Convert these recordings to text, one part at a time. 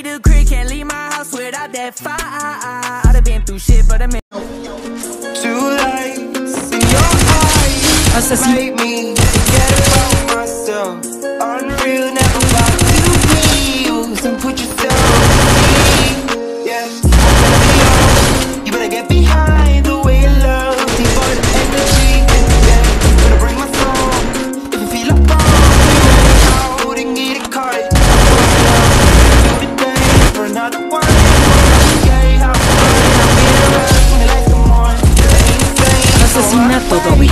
the crib, can't leave my house without that fire. I've been through shit, but I'm in. Two lights in your eyes make me forget about myself. Unreal, never about to be used and put yourself free. Yeah, you better get behind the way you love. Deep for the energy. Yeah, better bring my soul. If you feel like wrong, out and get a card. Every day for another one. Asesinato Dobby.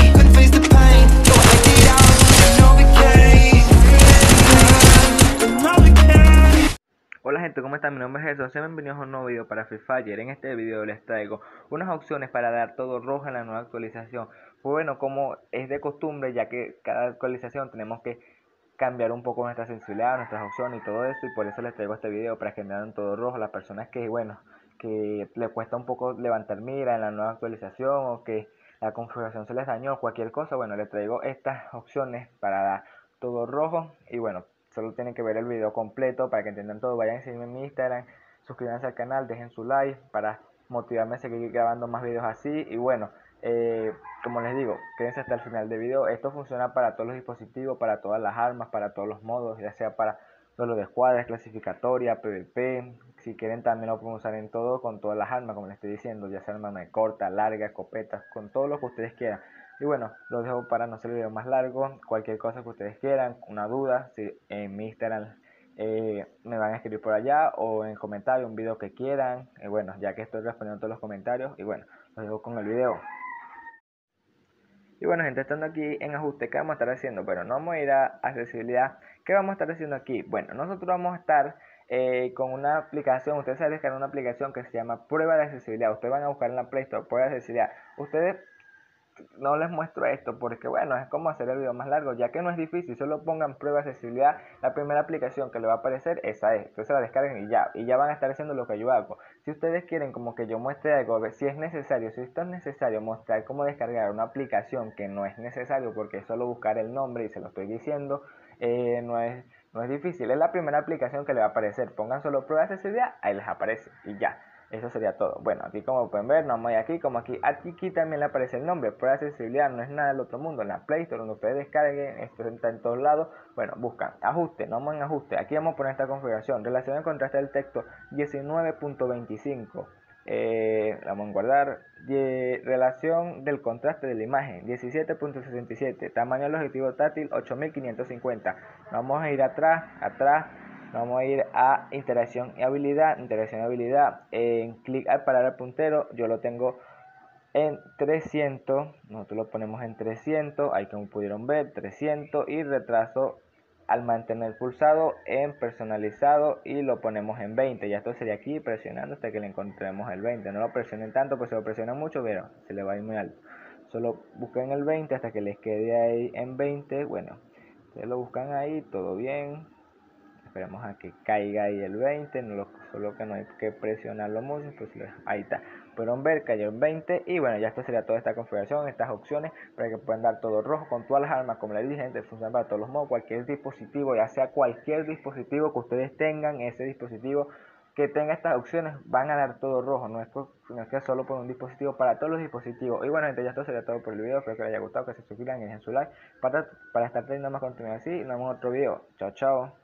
Hola gente, ¿cómo están? Mi nombre es Jesús, sean bienvenidos a un nuevo video para Free Fire. En este video les traigo unas opciones para dar todo rojo en la nueva actualización. Pues bueno, como es de costumbre, ya que cada actualización tenemos que cambiar un poco nuestra sensibilidad, nuestras opciones y todo eso, y por eso les traigo este video para que me hagan todo rojo. Las personas que, bueno, que le cuesta un poco levantar mira en la nueva actualización o que la configuración se les dañó, cualquier cosa, bueno, les traigo estas opciones para dar todo rojo. Y bueno, solo tienen que ver el video completo para que entiendan todo. Vayan a seguirme en mi Instagram, suscríbanse al canal, dejen su like para motivarme a seguir grabando más videos así. Y bueno, como les digo, quédense hasta el final del video. Esto funciona para todos los dispositivos, para todas las armas, para todos los modos, ya sea para solo de escuadras, clasificatoria, PvP. Si quieren también lo pueden usar en todo, con todas las armas, como les estoy diciendo, ya sea arma corta, larga, escopetas, con todo lo que ustedes quieran. Y bueno, lo dejo para no hacer el video más largo. Cualquier cosa que ustedes quieran, una duda, si en mi Instagram me van a escribir por allá o en comentarios, un video que quieran. Y bueno, ya que estoy respondiendo todos los comentarios, y bueno, los dejo con el video. Y bueno gente, estando aquí en ajuste, ¿qué vamos a estar haciendo? Bueno, no vamos a ir a accesibilidad. ¿Qué vamos a estar haciendo aquí? Bueno, nosotros vamos a estar con una aplicación. Ustedes se descargan una aplicación que se llama Prueba de Accesibilidad. Ustedes van a buscar en la Play Store Prueba de Accesibilidad. Ustedes, no les muestro esto porque bueno, es como hacer el video más largo, ya que no es difícil. Solo pongan Prueba de Accesibilidad. La primera aplicación que le va a aparecer, esa es. Entonces la descarguen y ya van a estar haciendo lo que yo hago. Si ustedes quieren como que yo muestre algo, si es necesario, si esto es necesario mostrar cómo descargar una aplicación, que no es necesario porque es solo buscar el nombre y se lo estoy diciendo, no es difícil. Es la primera aplicación que le va a aparecer. Pongan solo Prueba de Accesibilidad, ahí les aparece y ya. Eso sería todo. Bueno, aquí como pueden ver, no voy aquí, como aquí también le aparece el nombre. Prueba de accesibilidad, no es nada del otro mundo. En la Play Store, donde ustedes descarguen, esto está en todos lados. Bueno, buscan ajuste, no vamos en ajuste. Aquí vamos a poner esta configuración. Relación de contraste del texto 19.25. Vamos a guardar. Relación del contraste de la imagen 17.67. Tamaño del objetivo táctil 8550. Vamos a ir atrás. Vamos a ir a interacción y habilidad. En clic al parar el puntero, yo lo tengo en 300. Nosotros lo ponemos en 300. Ahí como pudieron ver, 300. Y retraso al mantener pulsado en personalizado y lo ponemos en 20. Ya esto sería aquí presionando hasta que le encontremos el 20. No lo presionen tanto, pues si lo presionan mucho, pero se le va a ir muy alto. Solo busquen el 20 hasta que les quede ahí en 20. Bueno, ustedes lo buscan ahí, todo bien. Esperemos a que caiga ahí el 20, solo que no hay que presionarlo mucho, pues ahí está. Pueden ver, cayó el 20 y bueno, ya esto sería toda esta configuración, estas opciones para que puedan dar todo rojo con todas las armas, como les dije, funciona para todos los modos, cualquier dispositivo, ya sea cualquier dispositivo que ustedes tengan, ese dispositivo que tenga estas opciones van a dar todo rojo, no es que solo por un dispositivo, para todos los dispositivos. Y bueno gente, ya esto sería todo por el video, espero que les haya gustado, que se suscriban y dejen su like para estar teniendo más contenido así. Nos vemos en otro video, chao chao.